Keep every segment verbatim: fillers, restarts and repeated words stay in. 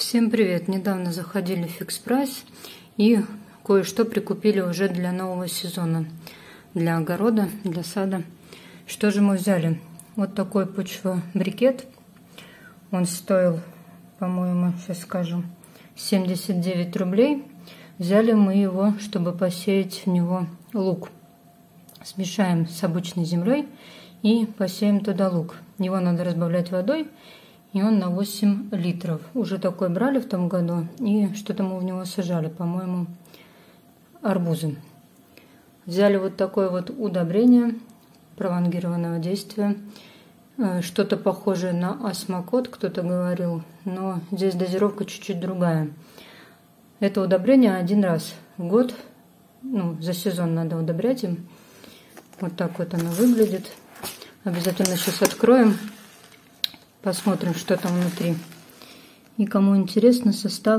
Всем привет! Недавно заходили в Фикс Прайс и кое-что прикупили уже для нового сезона, для огорода, для сада. Что же мы взяли? Вот такой почвобрикет. Он стоил, по-моему, сейчас скажу, семьдесят девять рублей. Взяли мы его, чтобы посеять в него лук. Смешаем с обычной землей и посеем туда лук. Его надо разбавлять водой. И он на восемь литров. Уже такой брали в том году. И что-то мы в него сажали, по-моему, арбузы. Взяли вот такое вот удобрение пролонгированного действия. Что-то похожее на осмокот, кто-то говорил. Но здесь дозировка чуть-чуть другая. Это удобрение один раз в год. Ну, за сезон надо удобрять им. Вот так вот оно выглядит. Обязательно сейчас откроем. Посмотрим, что там внутри. И кому интересно состав,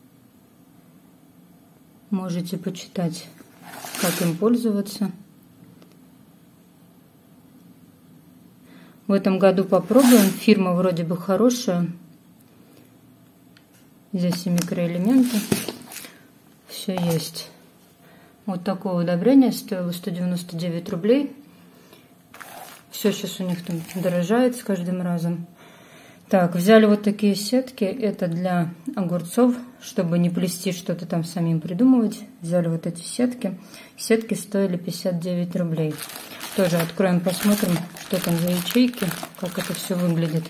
можете почитать, как им пользоваться. В этом году попробуем. Фирма вроде бы хорошая. Здесь и микроэлементы. Все есть. Вот такое удобрение стоило сто девяносто девять рублей. Все сейчас у них там дорожает с каждым разом. Так, взяли вот такие сетки, это для огурцов, чтобы не плести что-то там самим придумывать. Взяли вот эти сетки. Сетки стоили пятьдесят девять рублей. Тоже откроем, посмотрим, что там за ячейки, как это все выглядит.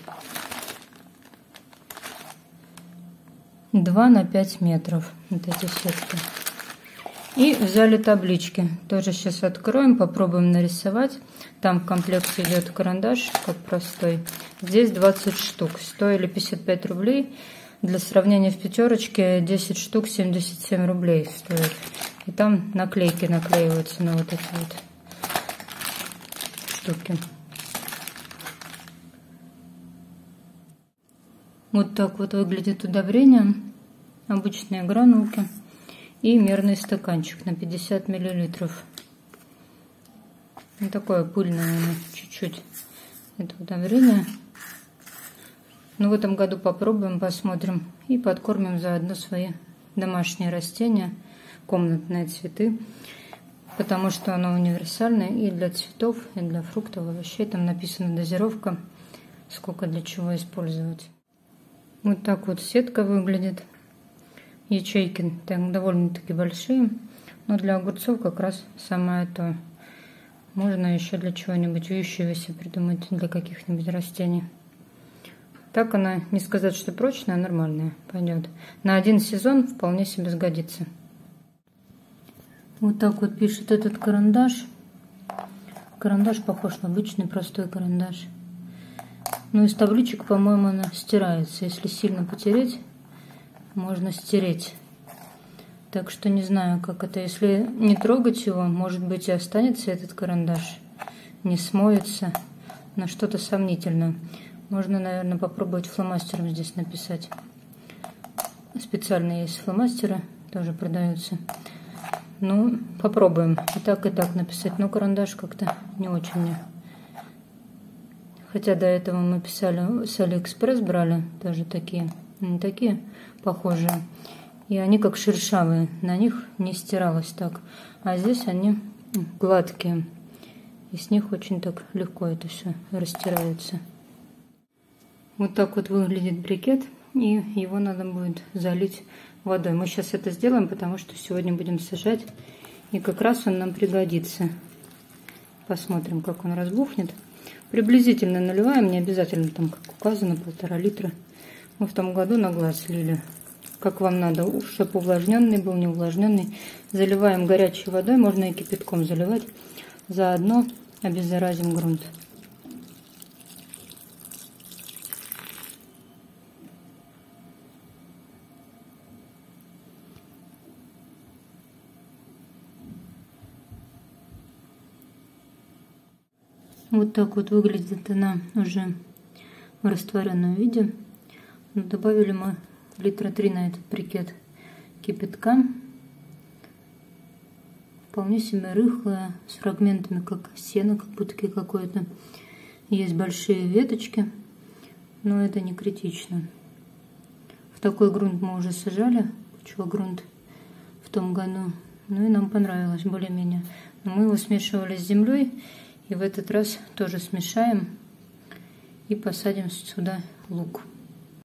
два на пять метров вот эти сетки. И взяли таблички. Тоже сейчас откроем, попробуем нарисовать. Там в комплекте идет карандаш, как простой. Здесь двадцать штук. Стоили пятьдесят пять рублей. Для сравнения, в пятерочке десять штук семьдесят семь рублей стоит. И там наклейки наклеиваются на вот эти вот штуки. Вот так вот выглядит удобрение. Обычные гранулки. И мерный стаканчик на пятьдесят миллилитров. Вот такое пыльное чуть-чуть это удобрение. Но в этом году попробуем, посмотрим. И подкормим заодно свои домашние растения, комнатные цветы. Потому что оно универсальное и для цветов, и для фруктов, овощей. Там написана дозировка, сколько для чего использовать. Вот так вот сетка выглядит. Ячейки так довольно-таки большие, но для огурцов как раз самое то. Можно еще для чего-нибудь вьющегося придумать, для каких-нибудь растений. Так она, не сказать, что прочная, а нормальная, пойдет. На один сезон вполне себе сгодится. Вот так вот пишет этот карандаш. Карандаш похож на обычный простой карандаш. Ну, из табличек, по-моему, она стирается. Если сильно потереть, можно стереть. Так что не знаю, как это. Если не трогать его, может быть, и останется этот карандаш. Не смоется. На что-то сомнительное. Можно, наверное, попробовать фломастером здесь написать. Специально есть фломастеры. Тоже продаются. Ну, попробуем. И так, и так написать. Но карандаш как-то не очень мне. Хотя до этого мы писали с Алиэкспресс, брали тоже такие. Они такие похожие. И они как шершавые. На них не стиралось так. А здесь они гладкие. И с них очень так легко это все растирается. Вот так вот выглядит брикет. И его надо будет залить водой. Мы сейчас это сделаем, потому что сегодня будем сажать. И как раз он нам пригодится. Посмотрим, как он разбухнет. Приблизительно наливаем. Не обязательно там, как указано, полтора литра. Мы в том году на глаз лили. Как вам надо, чтобы увлажненный был, не увлажненный. Заливаем горячей водой, можно и кипятком заливать. Заодно обеззаразим грунт. Вот так вот выглядит она уже в растворенном виде. Добавили мы литра три на этот брикет кипятка. Вполне себе рыхлая, с фрагментами как сено, как будто какое-то. Есть большие веточки, но это не критично. такой грунт мы уже сажали, почвогрунт, в том году. Ну и нам понравилось более-менее. Но мы его смешивали с землей. И в этот раз тоже смешаем и посадим сюда лук.